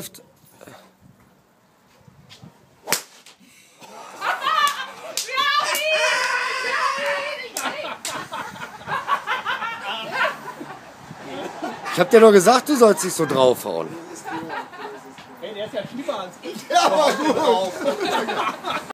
läuft. Ich hab dir doch gesagt, du sollst nicht so draufhauen. Hey, der ist ja schlimmer als ich. Ja, aber gut.